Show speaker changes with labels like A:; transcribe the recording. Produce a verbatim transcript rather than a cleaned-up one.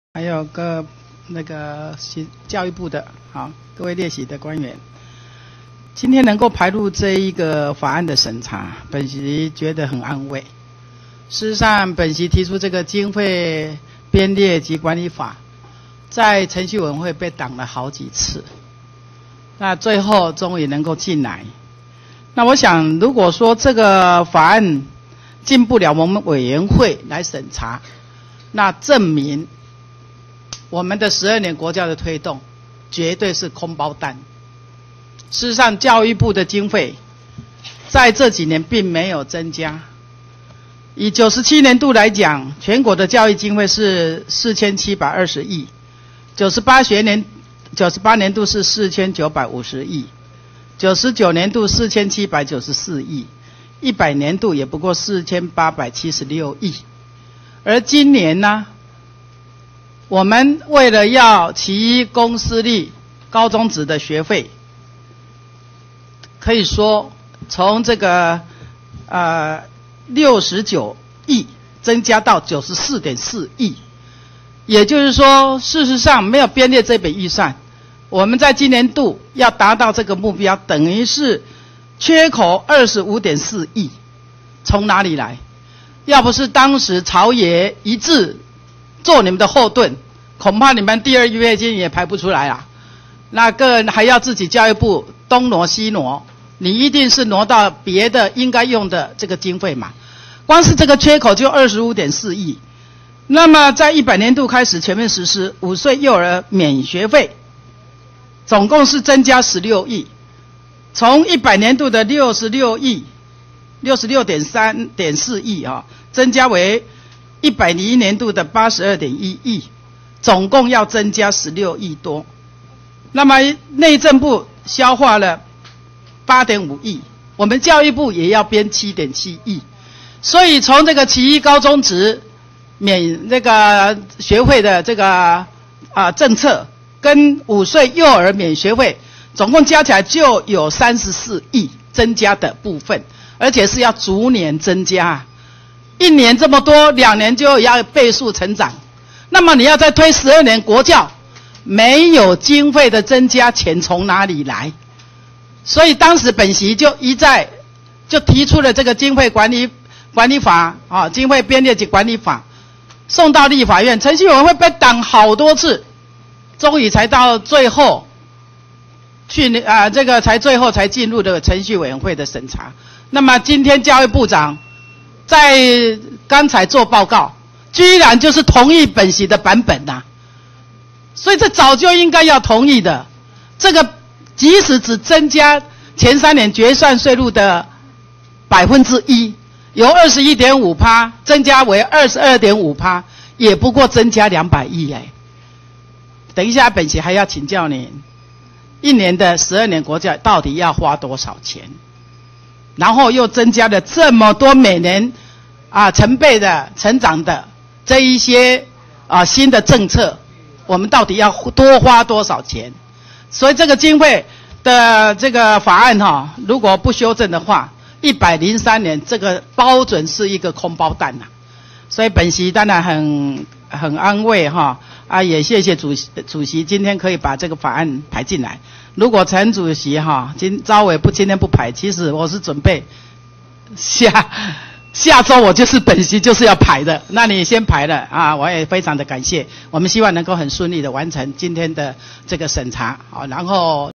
A: 还有各那个教育部的好各位列席的官员，今天能够排入这一个法案的审查，本席觉得很安慰。事实上，本席提出这个经费编列及管理法，在程序委员会被挡了好几次，那最后终于能够进来。那我想，如果说这个法案进不了我们委员会来审查，那证明我们的十二年国教的推动绝对是空包弹。事实上，教育部的经费在这几年并没有增加。以九十七年度来讲，全国的教育经费是四千七百二十亿，九十八学年九十八年度是四千九百五十亿，九十九年度四千七百九十四亿，一百年度也不过四千八百七十六亿。而今年呢，我们为了要其一公私立高中职的学费，可以说从这个呃六十九亿增加到九十四点四亿，也就是说，事实上没有编列这笔预算，我们在今年度要达到这个目标，等于是缺口二十五点四亿，从哪里来？要不是当时朝野一致做你们的后盾，恐怕你们第二月经也排不出来啊。那个人还要自己教育部东挪西挪，你一定是挪到别的应该用的这个经费嘛。光是这个缺口就 二十五点四亿。那么在一百年度开始全面实施五岁幼儿免学费，总共是增加十六亿，从一百年度的六十六亿 六十六点三点四亿啊，增加为一百零一年度的八十二点一亿，总共要增加十六亿多。那么内政部消化了八点五亿，我们教育部也要编 七点七亿。所以从这个其一高中职免那个学费的这个啊、呃、政策，跟五岁幼儿免学费，总共加起来就有三十四亿增加的部分，而且是要逐年增加，一年这么多，两年就要倍数成长。那么你要再推十二年国教，没有经费的增加，钱从哪里来？所以当时本席就一再就提出了这个经费管理管理法啊，经费编列及管理法，送到立法院，程序委员会被挡好多次，终于才到最后去年啊，这个才最后才进入的程序委员会的审查。那么今天教育部长在刚才做报告，居然就是同意本席的版本呐、啊，所以这早就应该要同意的。这个即使只增加前三年决算税入的百分之一，由 二十一点五趴 增加为 二十二点五趴， 也不过增加两百亿哎。等一下本席还要请教你，一年的十二年国教到底要花多少钱？然后又增加了这么多每年啊成倍的成长的这一些啊新的政策，我们到底要多花多少钱？所以这个经费的这个法案哈、啊，如果不修正的话，一百零三年这个包准是一个空包弹呐、啊。所以本席当然很很安慰哈啊，也谢谢主席主席今天可以把这个法案排进来。如果陈主席哈今招委不今天不排，其实我是准备下下周我就是本席就是要排的，那你先排了啊，我也非常的感谢。我们希望能够很顺利的完成今天的这个审查，好，然后。